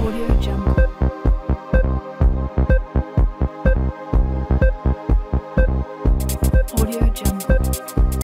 Audio Jungle. Audio Jungle.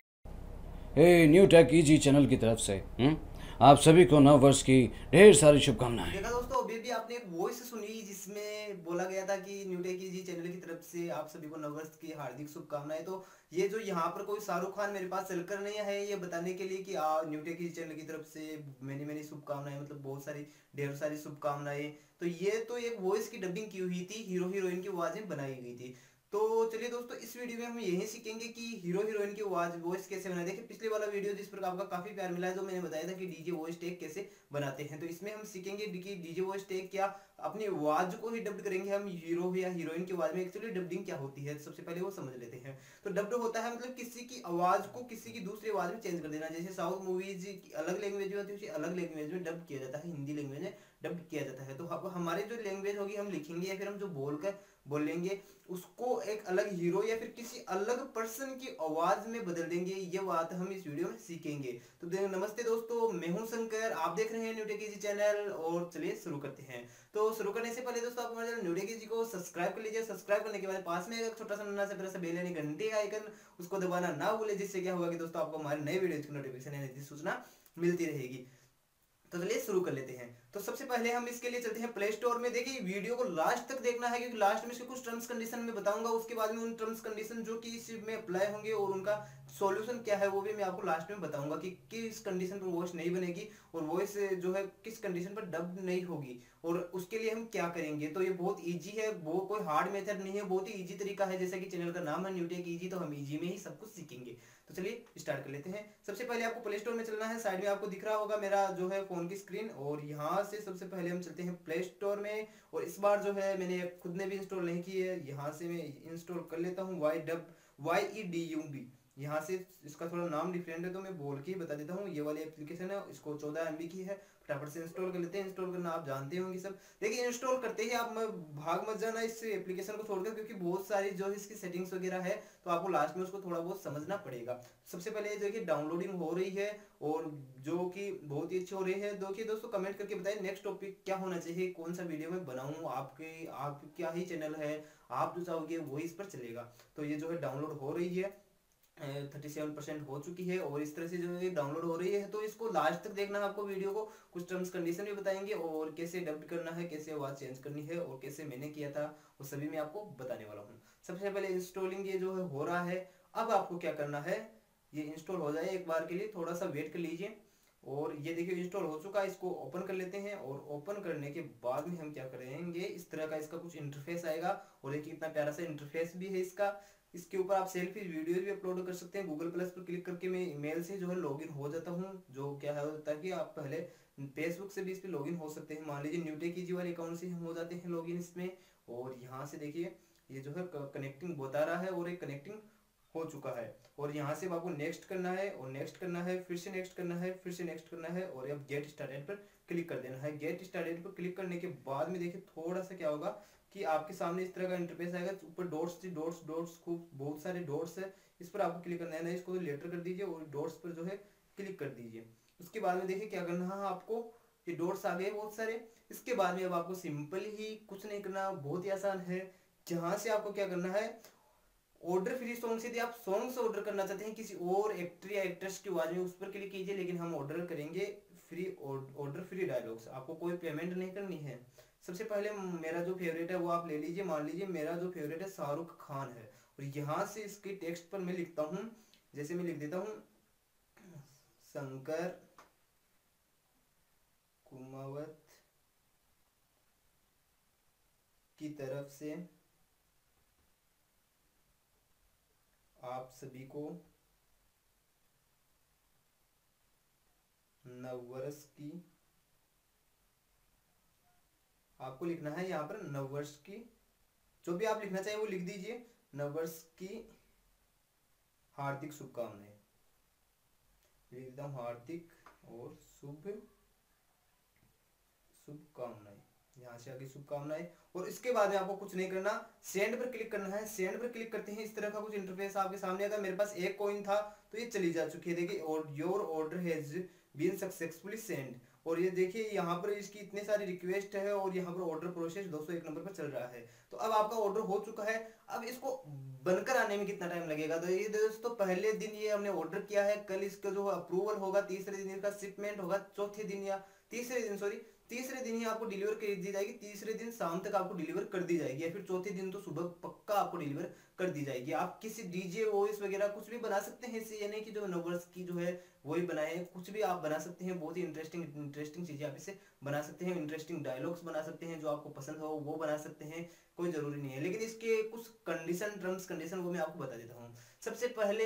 New tech easy channel की तरफ से आप सभी को नव वर्ष की ढेर सारी शुभकामनाएं। देखा दोस्तों, अभी भी आपने एक वॉइस सुनी जिसमें बोला गया था कि न्यू टेक इजी चैनल की तरफ से आप सभी को नववर्ष की हार्दिक शुभकामनाएं। तो ये जो यहाँ पर कोई शाहरुख खान मेरे पास चलकर नहीं है ये बताने के लिए कि न्यू टेक इजी चैनल की तरफ से मैंने मैंने शुभकामनाएं, मतलब बहुत सारी ढेर सारी शुभकामनाएं। तो ये तो एक वॉइस की डबिंग की हुई थी, हीरो हीरोइन की आवाजें बनाई हुई थी। तो चलिए दोस्तों, इस वीडियो में हम यही सीखेंगे कि हीरो हीरोइन की आवाज वॉइस कैसे बनाए। देखिए पिछले वाला वीडियो जिस पर आपका काफी प्यार मिला है, जो मैंने बताया था कि डीजे वॉइस टैग कैसे बनाते हैं, तो इसमें हम सीखेंगे कि डीजे वॉइस टैग क्या अपनी आवाज को ही डब्ड करेंगे हम हीरो या हीरोइन की आवाज में। एक्चुअली डबिंग क्या होती है सबसे पहले वो समझ लेते हैं। तो डब्ड होता है मतलब किसी की आवाज को किसी की दूसरी आवाज में चेंज कर देना। जैसे साउथ मूवीज अलग लैंग्वेज में होती है, उसी अलग लैंग्वेज में डब किया जाता है, हिंदी लैंग्वेज में डब किया जाता है। तो अब हमारे जो लैंग्वेज होगी हम लिखेंगे या फिर हम जो बोलकर बोलेंगे उसको एक अलग हीरो या फिर किसी अलग पर्सन की आवाज में बदल देंगे। ये बात हम इस वीडियो में सीखेंगे। तो नमस्ते दोस्तों, मैं हूं शंकर, आप देख रहे हैं न्यू टेक इजी चैनल। और चलिए शुरू करते हैं। तो शुरू करने से पहले दोस्तों आप हमारे चैनल न्यू टेक इजी को सब्सक्राइब कर लीजिए। सब्सक्राइब करने के बाद पास में एक छोटा सा नन्हा सा प्यारा सा बेल यानी घंटे का आइकन, उसको दबाना ना भूले, जिससे क्या होगा कि दोस्तों आपको हमारे नए वीडियो की नोटिफिकेशन यानी सूचना मिलती रहेगी। तो चलिए शुरू कर लेते हैं। तो सबसे पहले हम इसके लिए चलते हैं प्ले स्टोर में। देखिए वीडियो को लास्ट तक देखना है, क्योंकि लास्ट में इसके कुछ टर्म्स कंडीशन में बताऊंगा, उसके बाद में उन टर्म्स कंडीशन जो कि इस में अप्लाई होंगे और उनका सॉल्यूशन क्या है वो भी मैं आपको लास्ट में बताऊंगा कि किस कंडीशन पर वॉइस नहीं बनेगी और वॉइस जो है किस कंडीशन पर डब नहीं होगी और उसके लिए हम क्या करेंगे। तो ये बहुत ईजी है, वो कोई हार्ड मेथड नहीं है, बहुत ही ईजी तरीका है। जैसा कि चैनल का नाम है न्यू टेक ईजी, तो हम ईजी में ही सब कुछ सीखेंगे। तो चलिए स्टार्ट कर लेते हैं। सबसे पहले आपको प्ले स्टोर में चलना है। साइड में आपको दिख रहा होगा मेरा जो है फोन की स्क्रीन, और यहाँ से सबसे पहले हम चलते हैं प्ले स्टोर में। और इस बार जो है मैंने खुद ने भी इंस्टॉल नहीं की है, यहाँ से मैं इंस्टॉल कर लेता हूँ YEDUB। यहाँ से इसका थोड़ा नाम डिफरेंट है तो मैं बोल के ही बता देता हूँ। ये वाली एप्लीकेशन है, इसको 14 MB की है। फटाफट से इंस्टॉल कर लेते हैं। इंस्टॉल करना आप जानते होंगे सब। देखिए इंस्टॉल करते ही आप भाग मत जाना इस एप्लीकेशन को छोड़कर, क्योंकि बहुत सारी जो है इसकी सेटिंग्स वगैरह है, तो आपको लास्ट में उसको थोड़ा बहुत समझना पड़ेगा। सबसे पहले देखिए डाउनलोडिंग हो रही है और जो कि बहुत ही अच्छी हो रही है। देखिए दोस्तों कमेंट करके बताइए नेक्स्ट टॉपिक क्या होना चाहिए, कौन सा वीडियो में बनाऊं। आप क्या ही चैनल है, आप जो चाहोगे वही इस पर चलेगा। तो ये जो है डाउनलोड हो रही है, 37% हो चुकी है और इस तरह से जो है डाउनलोड हो रही है। तो इसको लास्ट तक देखना है आपको वीडियो को। कुछ टर्म्स कंडीशन भी बताएंगे और कैसे डब करना है, कैसे आवाज चेंज करनी है और कैसे मैंने किया था वो सभी मैं आपको बताने वाला हूँ। सबसे पहले इंस्टॉलिंग ये जो है हो रहा है। अब आपको क्या करना है, ये इंस्टॉल हो जाए एक बार के लिए, थोड़ा सा वेट कर लीजिए। और ये देखिए इंस्टॉल हो चुका है, इसको ओपन कर लेते हैं। और ओपन करने के बाद में हम क्या करेंगे, इस तरह का इसका कुछ इंटरफेस आएगा। और देखिए इतना प्यारा सा इंटरफेस भी है इसका। इसके ऊपर आप सेल्फी वीडियो भी अपलोड कर सकते हैं। गूगल प्लस पर क्लिक करके मैं ईमेल से जो है लॉगिन हो जाता हूँ। जो क्या है ताकि आप पहले फेसबुक से भी इस पर लॉगिन हो सकते हैं। मान लीजिए न्यू टेक इजी वाले अकाउंट से हम हो जाते हैं लॉगिन इसमें। और यहाँ से देखिए ये जो है कनेक्टिंग बता रहा है और एक कनेक्टिंग हो चुका है। और यहाँ से आपको नेक्स्ट करना है और नेक्स्ट करना है, फिर से नेक्स्ट करना है, फिर से नेक्स्ट करना है और अब गेट स्टार्टेड पर क्लिक कर देना है। गेट स्टार्टेड पर क्लिक करने के बाद में देखिए थोड़ा सा क्या होगा कि आपके सामने इस तरह का इंटरफेस आएगा। ऊपर डॉट्स डॉट्स डॉट्स खूब बहुत सारे डॉट्स है, इस पर आपको क्लिक करना है ना, इसको लेटर कर दीजिए और डॉट्स पर जो है क्लिक कर दीजिए। उसके बाद में देखिए क्या करना है आपको, ये डॉट्स आ गए बहुत सारे। इसके बाद में अब आपको सिंपल ही कुछ नहीं करना, बहुत ही आसान है। जहां से आपको क्या करना है, ऑर्डर फ्री सॉन्ग से यदि आप सॉन्ग्स ऑर्डर करना चाहते हैं किसी और एक्टर या एक्ट्रेस की आवाज में, उस पर क्लिक कीजिए। लेकिन हम ऑर्डर करेंगे फ्री ऑर्डर फ्री डायलॉग्स, आपको कोई पेमेंट नहीं करनी है। सबसे पहले मेरा जो फेवरेट है वो आप ले लीजिए। मान लीजिए मेरा जो फेवरेट है शाहरुख खान है, और यहाँ से इसके टेक्स्ट पर मैं लिखता हूँ, जैसे मैं लिख देता हूँ शंकर कुमावत की तरफ से आप सभी को नववर्ष की, आपको लिखना है यहाँ पर नववर्ष की, जो भी आप लिखना चाहिए वो लिख दीजिए। नववर्ष की हार्दिक शुभकामनाएं लिख देता हूँ, हार्दिक और शुभकामनाएं, यहाँ से आगे शुभकामनाएं। और इसके बाद में आपको कुछ नहीं करना, सेंड पर क्लिक करना है। सेंड पर क्लिक करते हैं इस तरह का कुछ इंटरफेस आपके सामने आता है। मेरे पास एक कॉइन था तो ये चली जा चुकी है, देखिए और your order has been successfully send. और ये देखिए यहाँ पर इसकी इतने सारी रिक्वेस्ट है और यहाँ पर ऑर्डर प्रोसेस 201 नंबर पर चल रहा है। तो अब आपका ऑर्डर हो चुका है। अब इसको बनकर आने में कितना टाइम लगेगा, तो ये दोस्तों पहले दिन ये हमने ऑर्डर किया है, कल इसका जो अप्रूवल होगा, तीसरे दिन इसका शिपमेंट होगा, चौथे दिन या तीसरे दिन ही आपको डिलीवर कर दी जाएगी। तीसरे दिन शाम तक आपको डिलीवर कर दी जाएगी, या फिर चौथे दिन तो सुबह पक्का आपको डिलीवर कर दी जाएगी। आप किसी डीजे वॉइस वगैरह कुछ भी बना सकते हैं इससे, ये नहीं कि जो नववर्ष की जो है वही बनाए हैं, कुछ भी आप बना सकते हैं। बहुत ही इंटरेस्टिंग चीजें आप इससे बना सकते हैं। इंटरेस्टिंग डायलॉग्स बना सकते हैं, जो आपको पसंद हो वो बना सकते हैं, कोई जरूरी नहीं है। लेकिन इसके कुछ टर्म्स कंडीशन वो मैं आपको बता देता हूँ। सबसे पहले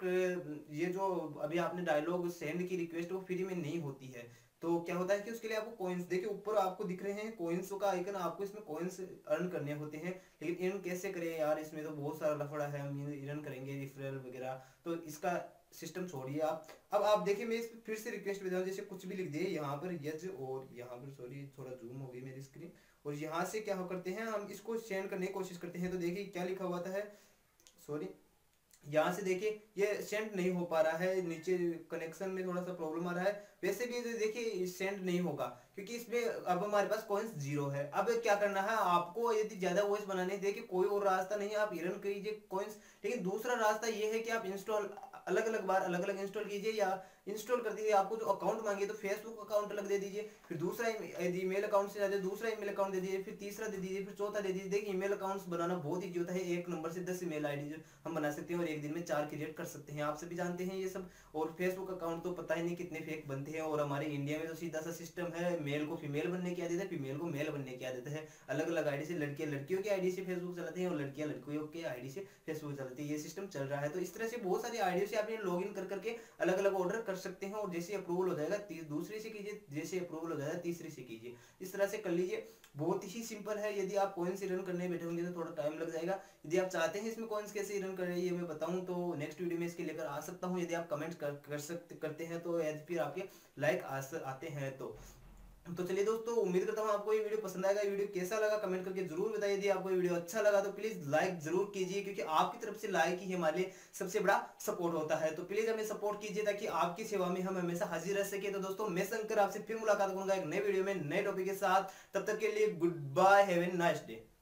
ये जो अभी आपने डायलॉग सेंड की रिक्वेस्ट वो फ्री में नहीं होती है। तो क्या होता है कि उसके लिए आपको कॉइन्स, देखिए ऊपर आपको दिख रहे हैं कॉइन्स का आइकन, आपको इसमें कॉइन्स अर्न करने होते हैं। लेकिन अर्न कैसे करें यार, इसमें तो बहुत सारा लफड़ा है, हम अर्न करेंगे रेफरल वगैरह, तो इसका सिस्टम छोड़िए आप। अब आप देखिए मैं इस पर फिर से रिक्वेस्ट भेजा हूँ, जैसे कुछ भी लिख दिए यहाँ पर यज, और यहाँ पर सॉरी थोड़ा जूम हो गई मेरी स्क्रीन, और यहाँ से क्या करते हैं हम इसको सेंड करने की कोशिश करते हैं। तो देखिए क्या लिखा हुआ था है, सॉरी यहाँ से देखिए ये सेंड नहीं हो पा रहा है, नीचे कनेक्शन में थोड़ा सा प्रॉब्लम आ रहा है। वैसे भी देखिए सेंड नहीं होगा क्योंकि इसमें अब हमारे पास कॉइन्स 0 है। अब क्या करना है आपको, यदि ज्यादा वॉइस बनाने देखिए कोई और रास्ता नहीं है, आप अर्न कीजिए कॉइन्स। लेकिन दूसरा रास्ता ये है कि आप इंस्टॉल अलग अलग बार अलग अलग इंस्टॉल कीजिए, या इंस्टॉल कर दीजिए। आपको जो अकाउंट मांगे तो फेसबुक अकाउंट अलग दे दीजिए, फिर दूसरा ईमेल अकाउंट से ज्यादा दूसरा ईमेल अकाउंट दे दीजिए, फिर तीसरा दे दीजिए, फिर चौथा दे दीजिए। देखिए ईमेल अकाउंट्स बनाना बहुत ईजी होता है, एक नंबर से 10 ईमेल आईडी हम बना सकते हैं और एक दिन में 4 क्रिएट कर सकते हैं। आप सभी जानते हैं ये सब। और फेसबुक अकाउंट तो पता ही नहीं कितने फेक बनते हैं, और हमारे इंडिया में तो सीधा सा सिस्टम है, मेल को फीमेल बनने की आदत है, फीमेल को मेल बनने की आदत है। अलग अलग आईडी से लड़कियां लड़कियों की आईडी से फेसबुक चलाते हैं और लड़कियां लड़कियों की आईडी से फेसबुक चलाती है। ये सिस्टम चल रहा है। तो इस तरह से बहुत सारी आईडियो से आप लॉग इन कर करके अलग अलग ऑर्डर कर सकते हैं, और जैसे अप्रूवल हो जाएगा दूसरे से कीजिए, जैसे अप्रूवल हो जाएगा तीसरे से कीजिए। इस तरह से कर लीजिए, बहुत ही सिंपल है। यदि आप कॉइन्स रन करने बैठे होंगे तो थोड़ा टाइम लग जाएगा। यदि आप चाहते हैं इसमें कॉइन्स कैसे रन कर रही है मैं बताऊं तो नेक्स्ट वीडियो में इसके लेकर आ सकता हूं। यदि आप कमेंट करते हैं तो, यदि फिर आपके लाइक आते हैं तो चलिए दोस्तों, उम्मीद करता हूँ आपको ये वीडियो पसंद आएगा। वीडियो कैसा लगा कमेंट करके जरूर बताइए। यदि आपको वीडियो अच्छा लगा तो प्लीज लाइक जरूर कीजिए, क्योंकि आपकी तरफ से लाइक ही हमारे लिए सबसे बड़ा सपोर्ट होता है। तो प्लीज हमें सपोर्ट कीजिए ताकि आपकी सेवा में हम हमेशा हाजिर रह सके। तो दोस्तों मैं शंकर आपसे फिर मुलाकात करूंगा एक नए वीडियो में नए टॉपिक के साथ। तब तक के लिए good bye, have a nice day.